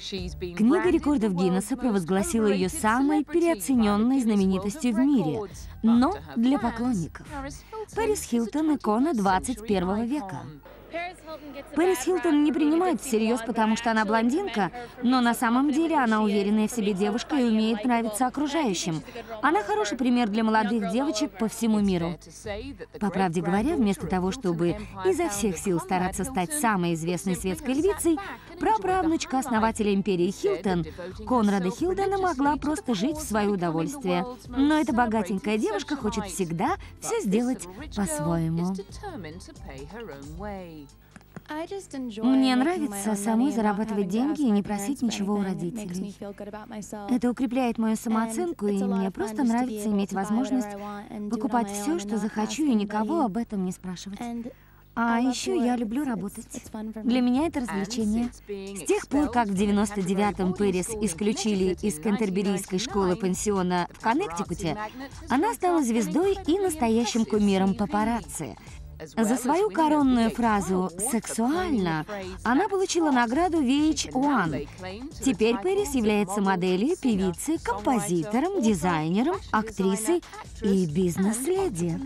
Книга рекордов Гиннесса провозгласила ее самой переоцененной знаменитостью в мире, но для поклонников. Пэрис Хилтон – икона 21 века. Пэрис Хилтон не принимают всерьез, потому что она блондинка, но на самом деле она уверенная в себе девушка и умеет нравиться окружающим. Она хороший пример для молодых девочек по всему миру. По правде говоря, вместо того, чтобы изо всех сил стараться стать самой известной светской львицей, праправнучка основателя империи Хилтон, Конрада Хилтона, могла просто жить в свое удовольствие. Но эта богатенькая девушка хочет всегда все сделать по-своему. Мне нравится самой зарабатывать деньги и не просить ничего у родителей. Это укрепляет мою самооценку, и мне просто нравится иметь возможность покупать все, что захочу, и никого об этом не спрашивать. А еще я люблю работать. Для меня это развлечение. С тех пор, как в 99-м Пэрис исключили из Кентерберийской школы-пансиона в Коннектикуте, она стала звездой и настоящим кумиром папарацци. За свою коронную фразу «сексуально» она получила награду VH1. Теперь Пэрис является моделью, певицей, композитором, дизайнером, актрисой и бизнес-леди.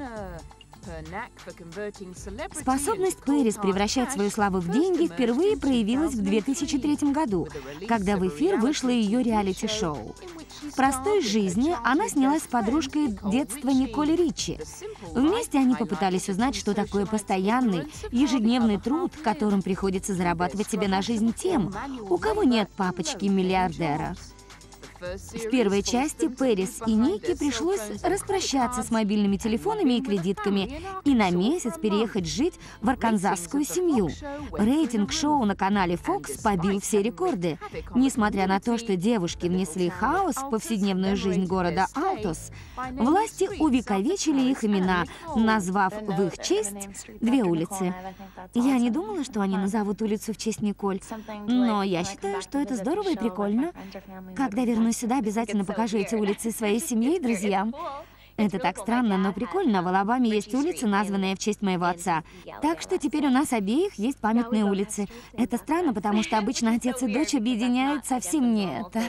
Способность Пэрис превращать свою славу в деньги впервые проявилась в 2003 году, когда в эфир вышло ее реалити-шоу. В простой жизни она снялась с подружкой детства Николь Ричи. Вместе они попытались узнать, что такое постоянный, ежедневный труд, которым приходится зарабатывать себе на жизнь тем, у кого нет папочки-миллиардера. В первой части Пэрис и Нике пришлось распрощаться с мобильными телефонами и кредитками и на месяц переехать жить в арканзасскую семью. Рейтинг шоу на канале Fox побил все рекорды. Несмотря на то, что девушки внесли хаос в повседневную жизнь города Алтос, власти увековечили их имена, назвав в их честь 2 улицы. Я не думала, что они назовут улицу в честь Николь, но я считаю, что это здорово и прикольно. Когда вернусь сюда, обязательно покажу эти улицы своей семье и друзьям. Это так странно, но прикольно. В Алабаме есть улица, названная в честь моего отца. Так что теперь у нас обеих есть памятные улицы. Это странно, потому что обычно отец и дочь объединяют совсем не это.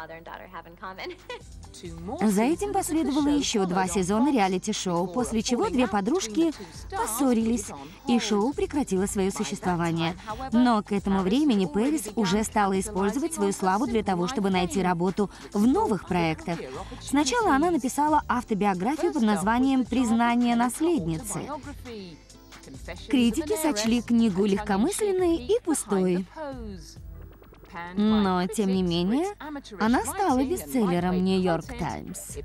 За этим последовало еще 2 сезона реалити-шоу, после чего 2 подружки поссорились, и шоу прекратило свое существование. Но к этому времени Пэрис уже стала использовать свою славу для того, чтобы найти работу в новых проектах. Сначала она написала автобиографию под названием «Признание наследницы». Критики сочли книгу легкомысленной и пустой. Но, тем не менее, она стала бестселлером «Нью-Йорк Таймс».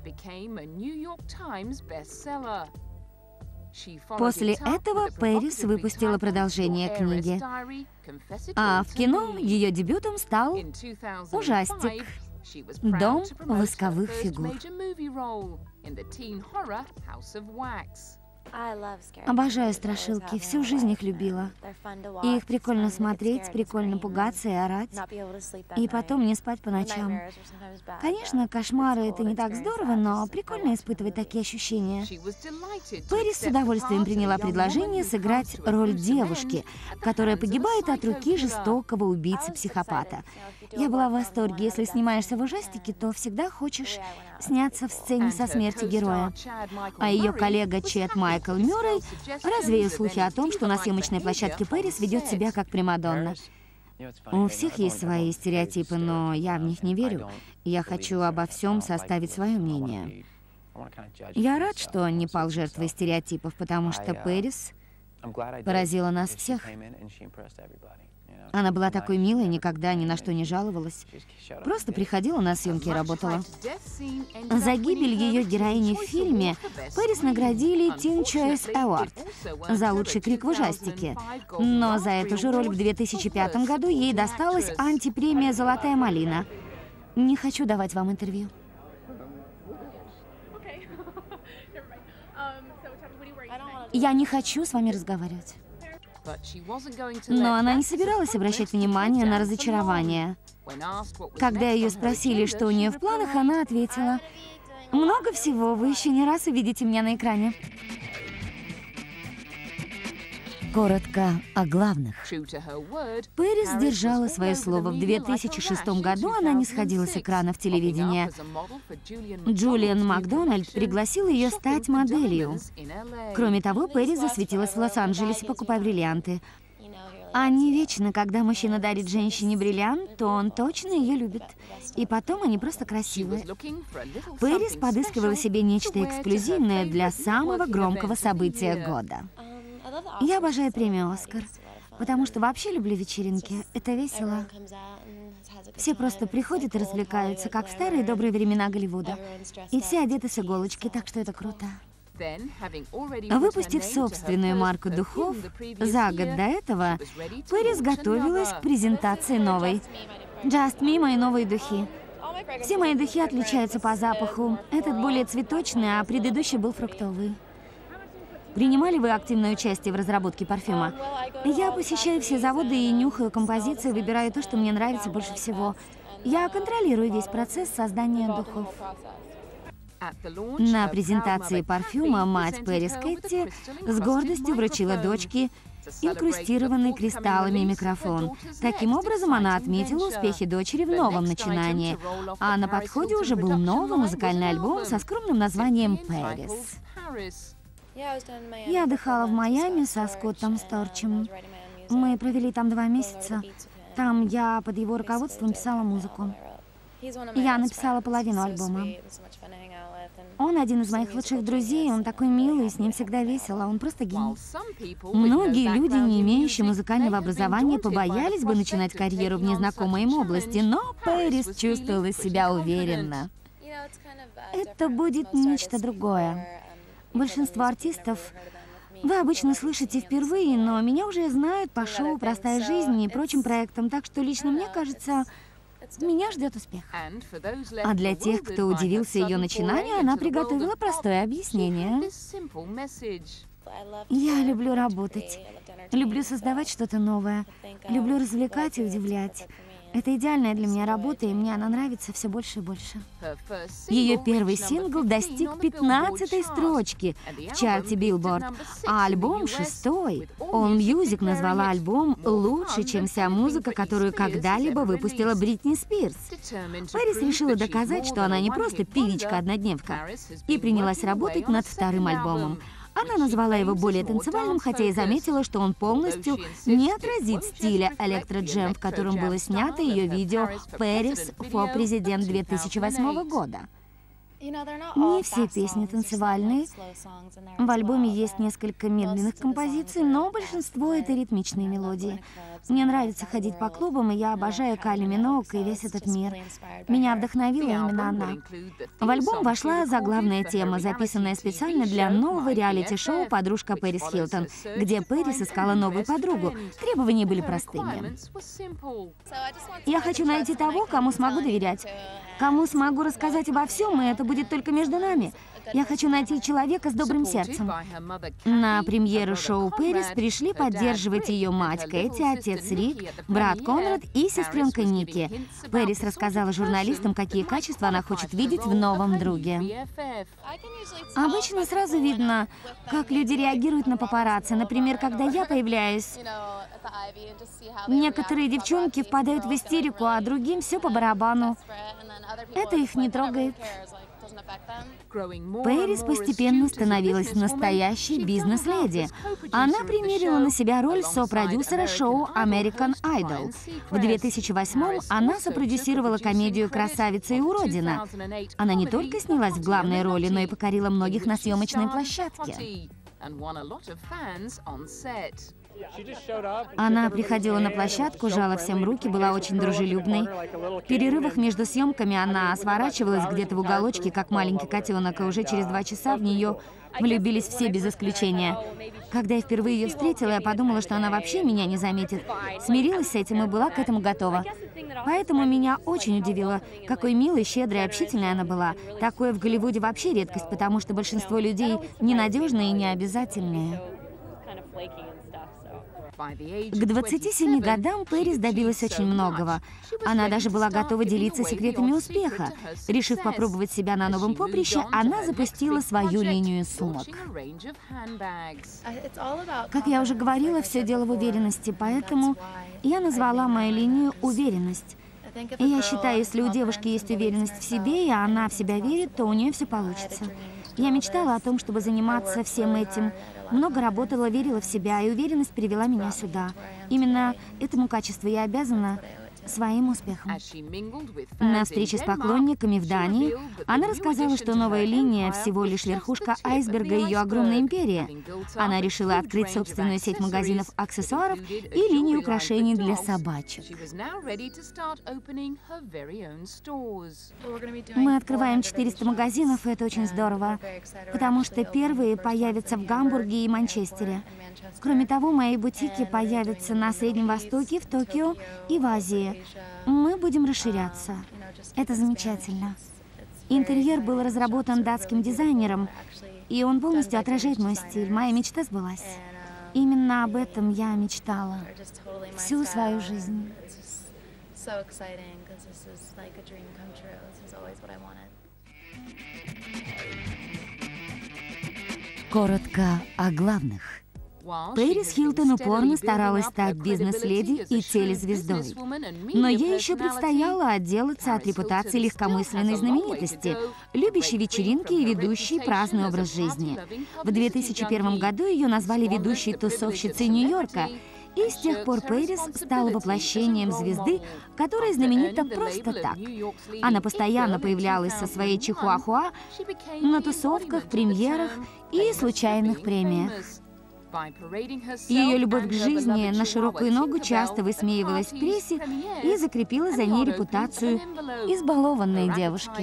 После этого Пэрис выпустила продолжение книги. А в кино ее дебютом стал ужастик «Дом восковых фигур». Обожаю страшилки, всю жизнь их любила. И их прикольно смотреть, прикольно пугаться и орать. И потом не спать по ночам. Конечно, кошмары — это не так здорово, но прикольно испытывать такие ощущения. Пэрис с удовольствием приняла предложение сыграть роль девушки, которая погибает от руки жестокого убийцы-психопата. Я была в восторге. Если снимаешься в ужастике, то всегда хочешь сняться в сцене со смертью героя. А ее коллега Чет Майкл Мюррей развеял слухи о том, что на съемочной площадке Пэрис ведет себя как примадонна. У всех есть свои стереотипы, но я в них не верю. Я хочу обо всем составить свое мнение. Я рад, что не пал жертвой стереотипов, потому что Пэрис поразила нас всех. Она была такой милой, никогда ни на что не жаловалась. Просто приходила на съемки и работала. За гибель ее героини в фильме Пэрис наградили Teen Choice Award за лучший крик в ужастике. Но за эту же роль в 2005 году ей досталась антипремия «Золотая малина». Не хочу давать вам интервью. Я не хочу с вами разговаривать. Но она не собиралась обращать внимание на разочарование. Когда ее спросили, что у нее в планах, она ответила: «Много всего, вы еще не раз увидите меня на экране». Коротко о главных. Пэрис сдержала свое слово. В 2006 году она не сходила с экранов телевидения. Джулиан Макдональд пригласил ее стать моделью. Кроме того, Пэрис засветилась в Лос-Анджелесе, покупая бриллианты. Они вечны, когда мужчина дарит женщине бриллиант, то он точно ее любит. И потом они просто красивые. Пэрис подыскивала себе нечто эксклюзивное для самого громкого события года. Я обожаю премию «Оскар», потому что вообще люблю вечеринки. Это весело. Все просто приходят и развлекаются, как в старые добрые времена Голливуда. И все одеты с иголочки, так что это круто. Выпустив собственную марку духов, за год до этого Пэрис готовилась к презентации новой. Just Me — мои новые духи. Все мои духи отличаются по запаху. Этот более цветочный, а предыдущий был фруктовый. Принимали вы активное участие в разработке парфюма? Я посещаю все заводы и нюхаю композиции, выбираю то, что мне нравится больше всего. Я контролирую весь процесс создания духов. На презентации парфюма мать Пэрис, Кэти, с гордостью вручила дочке инкрустированный кристаллами микрофон. Таким образом, она отметила успехи дочери в новом начинании. А на подходе уже был новый музыкальный альбом со скромным названием «Пэрис». Я отдыхала в Майами со Скоттом Сторчем. Мы провели там 2 месяца. Там я под его руководством писала музыку. Я написала половину альбома. Он один из моих лучших друзей, он такой милый, с ним всегда весело, он просто гений. Многие люди, не имеющие музыкального образования, побоялись бы начинать карьеру в незнакомой им области, но Пэрис чувствовала себя уверенно. Это будет нечто другое. Большинство артистов вы обычно слышите впервые, но меня уже знают по шоу «Простая жизнь» и прочим проектам, так что лично мне кажется, меня ждет успех. А для тех, кто удивился ее начинанию, она приготовила простое объяснение. Я люблю работать, люблю создавать что-то новое, люблю развлекать и удивлять. Это идеальная для меня работа, и мне она нравится все больше и больше. Ее первый сингл достиг 15-й строчки в чарте Billboard, а альбом 6-й. AllMusic назвала альбом лучше, чем вся музыка, которую когда-либо выпустила Бритни Спирс. Пэрис решила доказать, что она не просто певичка-однодневка, и принялась работать над 2-м альбомом. Она назвала его более танцевальным, хотя и заметила, что он полностью не отразит стиля электро-джем, в котором было снято ее видео «Пэрис for President» 2008 года. Не все песни танцевальные. В альбоме есть несколько медленных композиций, но большинство — это ритмичные мелодии. Мне нравится ходить по клубам, и я обожаю Кайли Миноуг и весь этот мир. Меня вдохновила именно она. В альбом вошла заглавная тема, записанная специально для нового реалити-шоу «Подружка Пэрис Хилтон», где Пэрис искала новую подругу. Требования были простыми. Я хочу найти того, кому смогу доверять, кому смогу рассказать обо всем, и это будет только между нами. Я хочу найти человека с добрым сердцем. На премьеру шоу Пэрис пришли поддерживать ее мать Кэти, отец Рик, брат Конрад и сестренка Ники. Пэрис рассказала журналистам, какие качества она хочет видеть в новом друге. Обычно сразу видно, как люди реагируют на папарацци. Например, когда я появляюсь, некоторые девчонки впадают в истерику, а другим все по барабану. Это их не трогает. Пэрис постепенно становилась настоящей бизнес-леди. Она примерила на себя роль сопродюсера шоу American Idol. В 2008-м она сопродюсировала комедию «Красавица и уродина». Она не только снялась в главной роли, но и покорила многих на съемочной площадке. Она приходила на площадку, жала всем руки, была очень дружелюбной. В перерывах между съемками она сворачивалась где-то в уголочке, как маленький котенок, и уже через 2 часа в нее влюбились все без исключения. Когда я впервые ее встретила, я подумала, что она вообще меня не заметит. Смирилась с этим и была к этому готова. Поэтому меня очень удивило, какой милой, щедрой, общительной она была. Такое в Голливуде вообще редкость, потому что большинство людей ненадежные и необязательные. К 27 годам Пэрис добилась очень многого. Она даже была готова делиться секретами успеха. Решив попробовать себя на новом поприще, она запустила свою линию сумок. Как я уже говорила, все дело в уверенности, поэтому я назвала мою линию «Уверенность». И я считаю, если у девушки есть уверенность в себе, и она в себя верит, то у нее все получится. Я мечтала о том, чтобы заниматься всем этим. Много работала, верила в себя, и уверенность привела меня сюда. Именно этому качеству я обязана своим успехом. На встрече с поклонниками в Дании она рассказала, что новая линия всего лишь верхушка айсберга ее огромной империи. Она решила открыть собственную сеть магазинов аксессуаров и линию украшений для собачек. Мы открываем 400 магазинов, и это очень здорово, потому что первые появятся в Гамбурге и Манчестере. Кроме того, мои бутики появятся на Среднем Востоке, в Токио и в Азии. Мы будем расширяться. Это замечательно. Интерьер был разработан датским дизайнером, и он полностью отражает мой стиль. Моя мечта сбылась. Именно об этом я мечтала всю свою жизнь. Коротко о главных. Пэрис Хилтон упорно старалась стать бизнес-леди и телезвездой. Но ей еще предстояло отделаться от репутации легкомысленной знаменитости, любящей вечеринки и ведущей праздный образ жизни. В 2001 году ее назвали ведущей тусовщицей Нью-Йорка, и с тех пор Пэрис стала воплощением звезды, которая знаменита просто так. Она постоянно появлялась со своей чихуахуа на тусовках, премьерах и случайных премиях. Ее любовь к жизни на широкую ногу часто высмеивалась в прессе и закрепила за ней репутацию избалованной девушки.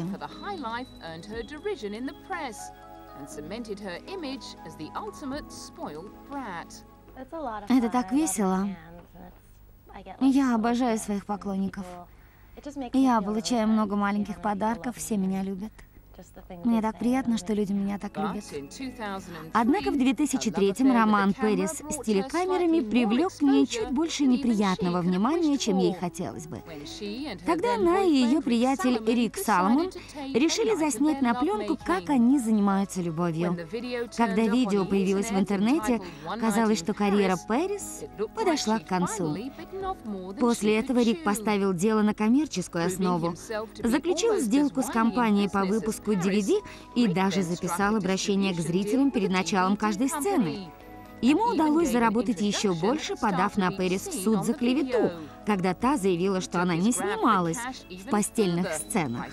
Это так весело. Я обожаю своих поклонников. Я получаю много маленьких подарков, все меня любят. Мне так приятно, что люди меня так любят. Однако в 2003-м роман Пэрис с телекамерами привлек к ней чуть больше неприятного внимания, чем ей хотелось бы. Тогда она и ее приятель Рик Саломон решили заснять на пленку, как они занимаются любовью. Когда видео появилось в интернете, казалось, что карьера Пэрис подошла к концу. После этого Рик поставил дело на коммерческую основу, заключил сделку с компанией по выпуску DVD и даже записал обращение к зрителям перед началом каждой сцены. Ему удалось заработать еще больше, подав на Пэрис в суд за клевету, когда та заявила, что она не снималась в постельных сценах.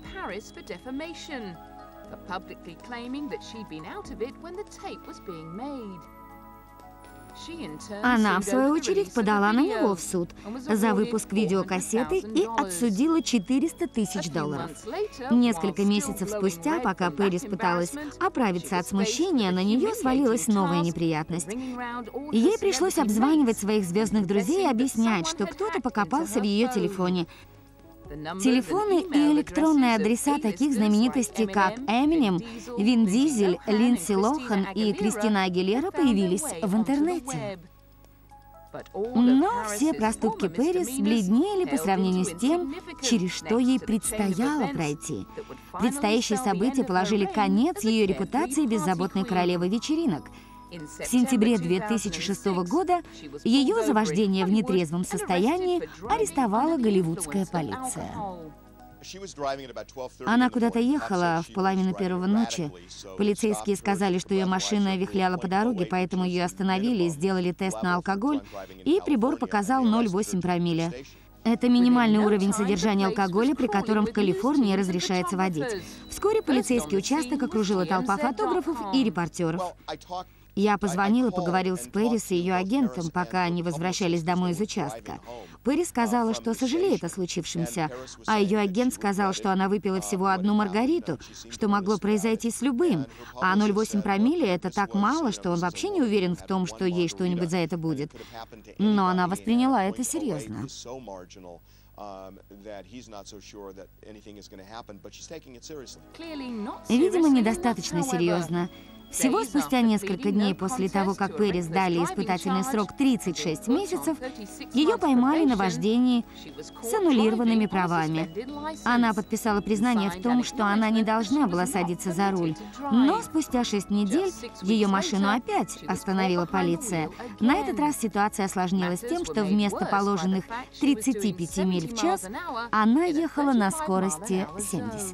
Она, в свою очередь, подала на него в суд за выпуск видеокассеты и отсудила $400 000. Несколько месяцев спустя, пока Пэрис пыталась оправиться от смущения, на нее свалилась новая неприятность. Ей пришлось обзванивать своих звездных друзей и объяснять, что кто-то покопался в ее телефоне. Телефоны и электронные адреса таких знаменитостей, как Эминем, Вин Дизель, Линдси Лохан и Кристина Агилера появились в интернете. Но все проступки Пэрис бледнели по сравнению с тем, через что ей предстояло пройти. Предстоящие события положили конец ее репутации беззаботной королевы вечеринок. В сентябре 2006 года ее за вождение в нетрезвом состоянии арестовала голливудская полиция. Она куда-то ехала в половину первого ночи. Полицейские сказали, что ее машина вихляла по дороге, поэтому ее остановили, сделали тест на алкоголь, и прибор показал 0,8 промилле. Это минимальный уровень содержания алкоголя, при котором в Калифорнии разрешается водить. Вскоре полицейский участок окружила толпа фотографов и репортеров. Я позвонил и поговорил с Пэрис и ее агентом, пока они возвращались домой из участка. Пэрис сказала, что сожалеет о случившемся, а ее агент сказал, что она выпила всего одну маргариту, что могло произойти с любым, а 0,8 промилле — это так мало, что он вообще не уверен в том, что ей что-нибудь за это будет. Но она восприняла это серьезно. Видимо, недостаточно серьезно. Всего спустя несколько дней после того, как Пэрис дали испытательный срок 36 месяцев, ее поймали на вождении с аннулированными правами. Она подписала признание в том, что она не должна была садиться за руль, но спустя 6 недель ее машину опять остановила полиция. На этот раз ситуация осложнилась тем, что вместо положенных 35 миль в час она ехала на скорости 70.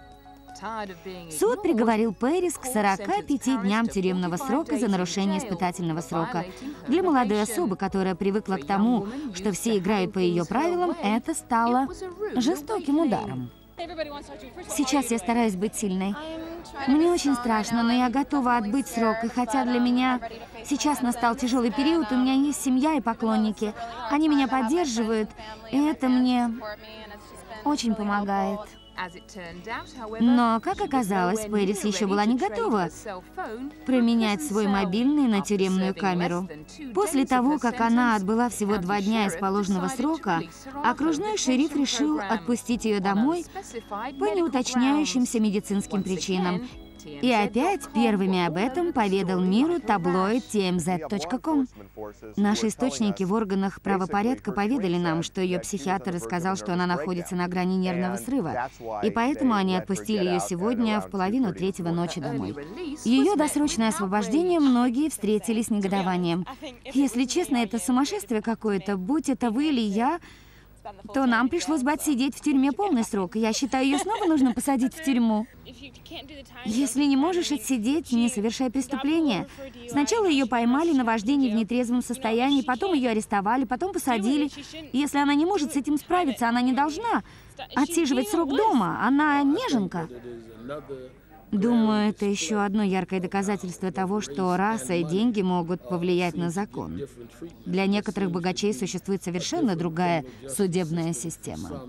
Суд приговорил Пэрис к 45 дням тюремного срока за нарушение испытательного срока. Для молодой особы, которая привыкла к тому, что все играют по ее правилам, это стало жестоким ударом. Сейчас я стараюсь быть сильной. Мне очень страшно, но я готова отбыть срок, и хотя для меня сейчас настал тяжелый период, у меня есть семья и поклонники. Они меня поддерживают, и это мне очень помогает. Но, как оказалось, Пэрис еще была не готова променять свой мобильный на тюремную камеру. После того, как она отбыла всего 2 дня из положенного срока, окружной шериф решил отпустить ее домой по неуточняющимся медицинским причинам. И опять первыми об этом поведал миру таблоид TMZ.com. Наши источники в органах правопорядка поведали нам, что ее психиатр рассказал, что она находится на грани нервного срыва, и поэтому они отпустили ее сегодня в 2:30 ночи домой. Ее досрочное освобождение многие встретили с негодованием. Если честно, это сумасшествие какое-то, будь это вы или я, то нам пришлось бы отсидеть в тюрьме полный срок. Я считаю, ее снова нужно посадить в тюрьму. Если не можешь отсидеть, не совершай преступление. Сначала ее поймали на вождении в нетрезвом состоянии, потом ее арестовали, потом посадили. Если она не может с этим справиться, она не должна отсиживать срок дома. Она неженка. Думаю, это еще одно яркое доказательство того, что раса и деньги могут повлиять на закон. Для некоторых богачей существует совершенно другая судебная система.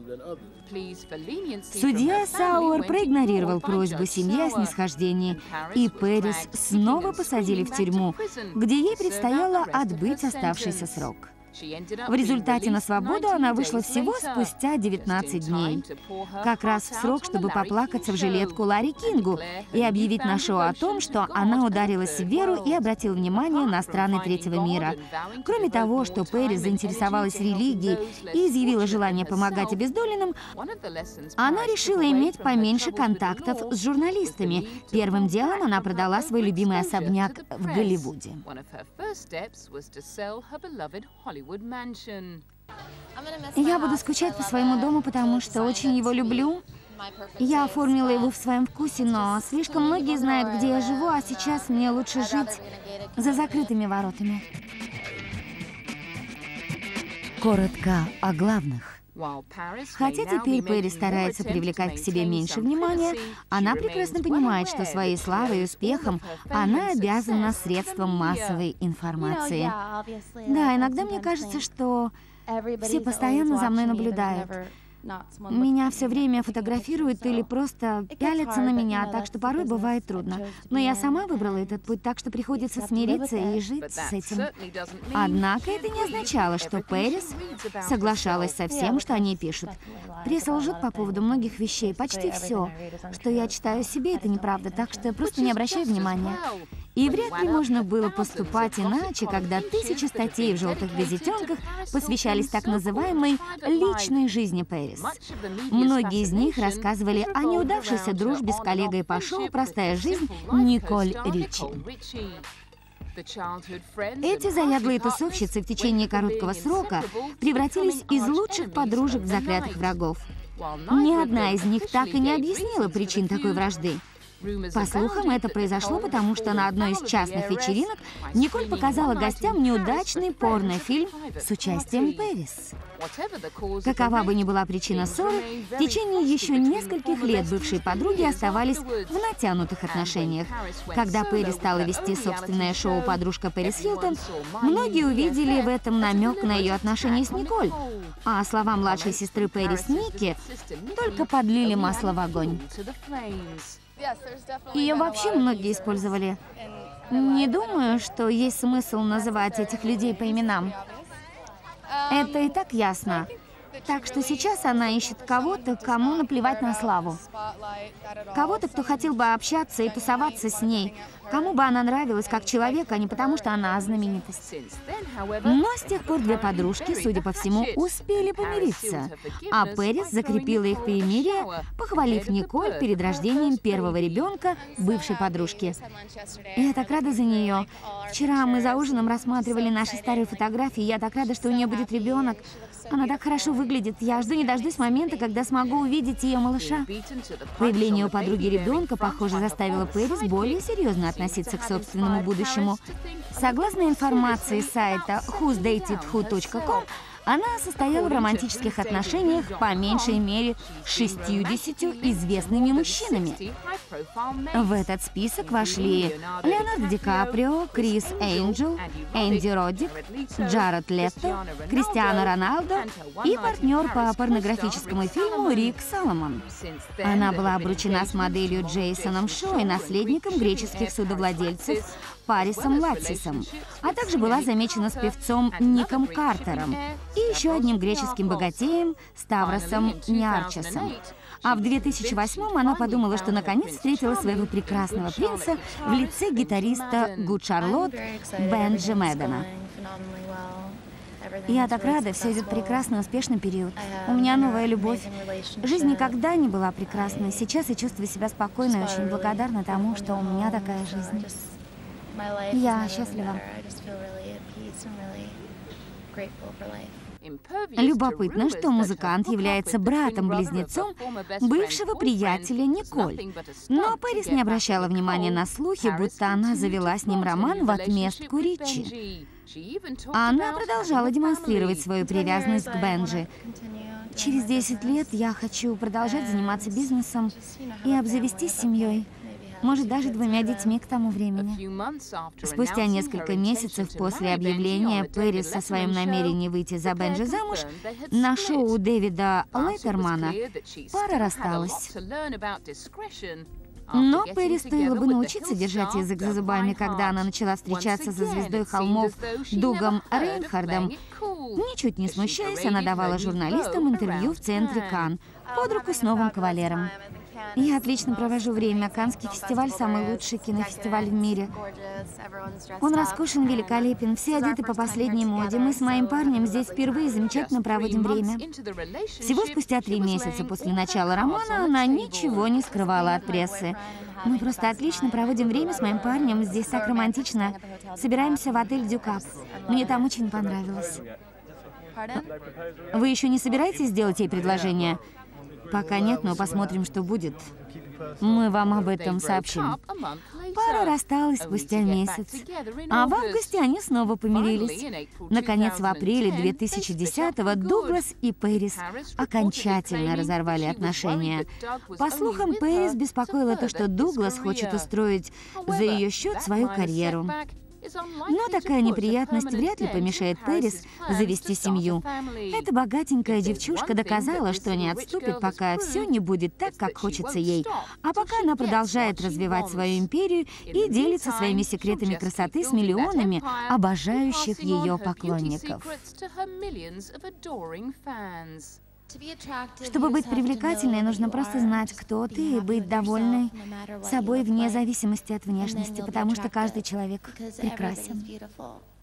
Судья Сауэр проигнорировал просьбу семьи о снисхождении, и Пэрис снова посадили в тюрьму, где ей предстояло отбыть оставшийся срок. В результате на свободу она вышла всего спустя 19 дней. Как раз в срок, чтобы поплакаться в жилетку Ларри Кингу и объявить на шоу о том, что она ударилась в веру и обратила внимание на страны третьего мира. Кроме того, что Пэрис заинтересовалась религией и изъявила желание помогать обездоленным, она решила иметь поменьше контактов с журналистами. Первым делом она продала свой любимый особняк в Голливуде. Я буду скучать по своему дому, потому что очень его люблю. Я оформила его в своем вкусе, но слишком многие знают, где я живу, а сейчас мне лучше жить за закрытыми воротами. Коротко о главных. Хотя теперь Пэрис старается привлекать к себе меньше внимания, она прекрасно понимает, что своей славой и успехом она обязана средствам массовой информации. Да, иногда мне кажется, что все постоянно за мной наблюдают. Меня все время фотографируют или просто пялятся на меня, так что порой бывает трудно. Но я сама выбрала этот путь, так что приходится смириться и жить с этим. Однако это не означало, что Пэрис соглашалась со всем, что они пишут. Пресса лжет по поводу многих вещей, почти все. Что я читаю о себе, это неправда, так что просто не обращай внимания. И вряд ли можно было поступать иначе, когда тысячи статей в «Желтых газетенках» посвящались так называемой личной жизни Пэрис. Многие из них рассказывали о неудавшейся дружбе с коллегой по шоу «Простая жизнь» Николь Ричи. Эти заядлые тусовщицы в течение короткого срока превратились из лучших подружек в заклятых врагов. Ни одна из них так и не объяснила причин такой вражды. По слухам, это произошло потому, что на одной из частных вечеринок Николь показала гостям неудачный порнофильм с участием Пэрис. Какова бы ни была причина ссоры, в течение еще нескольких лет бывшие подруги оставались в натянутых отношениях. Когда Пэрис стала вести собственное шоу «Подружка Пэрис Хилтон», многие увидели в этом намек на ее отношения с Николь, а слова младшей сестры Пэрис Ники только подлили масло в огонь. Ее вообще многие использовали. Не думаю, что есть смысл называть этих людей по именам. Это и так ясно. Так что сейчас она ищет кого-то, кому наплевать на славу. Кого-то, кто хотел бы общаться и тусоваться с ней. Кому бы она нравилась как человек, а не потому, что она знаменитость. Но с тех пор две подружки, судя по всему, успели помириться. А Пэрис закрепила их перемирие, похвалив Николь перед рождением первого ребенка бывшей подружки. Я так рада за нее. Вчера мы за ужином рассматривали наши старые фотографии. Я так рада, что у нее будет ребенок. Она так хорошо выглядит. Я жду не дождусь момента, когда смогу увидеть ее малыша. Появление у подруги ребенка, похоже, заставило Пэрис более серьезно относиться к собственному будущему. Согласно информации сайта whosdatedwho.com, она состояла в романтических отношениях по меньшей мере 60 известными мужчинами. В этот список вошли Леонардо Ди Каприо, Крис Эйнджел, Энди Роддик, Джаред Лето, Криштиано Роналдо и партнер по порнографическому фильму Рик Соломон. Она была обручена с моделью Джейсоном Шоу и наследником греческих судовладельцев Парисом Латсисом, а также была замечена с певцом Ником Картером и еще одним греческим богатеем Ставросом Ниарчосом. А в 2008-м она подумала, что наконец встретила своего прекрасного принца в лице гитариста Good Charlotte Бенджи Мэддена. Я так рада, все идет прекрасно, успешный период. У меня новая любовь. Жизнь никогда не была прекрасной. Сейчас я чувствую себя спокойно и очень благодарна тому, что у меня такая жизнь. Я счастлива. Любопытно, что музыкант является братом-близнецом бывшего приятеля Николь. Но Пэрис не обращала внимания на слухи, будто она завела с ним роман в отместку Ричи. Она продолжала демонстрировать свою привязанность к Бенджи. Через 10 лет я хочу продолжать заниматься бизнесом и обзавестись семьей. Может, даже 2 детьми к тому времени. Спустя несколько месяцев после объявления Пэрис о своем намерении выйти за Бенджи замуж, на шоу Дэвида Леттермана пара рассталась. Но Пэрис стоило бы научиться держать язык за зубами, когда она начала встречаться со звездой холмов Дугом Рейнхардом. Ничуть не смущаясь, она давала журналистам интервью в центре Канн под руку с новым кавалером. Я отлично провожу время. Каннский фестиваль – самый лучший кинофестиваль в мире. Он роскошен, великолепен, все одеты по последней моде. Мы с моим парнем здесь впервые замечательно проводим время. Всего спустя 3 месяца после начала романа она ничего не скрывала от прессы. Мы просто отлично проводим время с моим парнем. Здесь так романтично. Собираемся в отель Дюкап. Мне там очень понравилось. Вы еще не собираетесь сделать ей предложение? Пока нет, но посмотрим, что будет. Мы вам об этом сообщим. Пара рассталась спустя месяц, а в августе они снова помирились. Наконец, в апреле 2010-го Дуглас и Пэрис окончательно разорвали отношения. По слухам, Пэрис беспокоило то, что Дуглас хочет устроить за ее счет свою карьеру. Но такая неприятность вряд ли помешает Пэрис завести семью. Эта богатенькая девчушка доказала, что не отступит, пока все не будет так, как хочется ей. А пока она продолжает развивать свою империю и делится своими секретами красоты с миллионами обожающих ее поклонников. Чтобы быть привлекательной, нужно просто знать, кто ты, и быть довольной собой вне зависимости от внешности, потому что каждый человек прекрасен.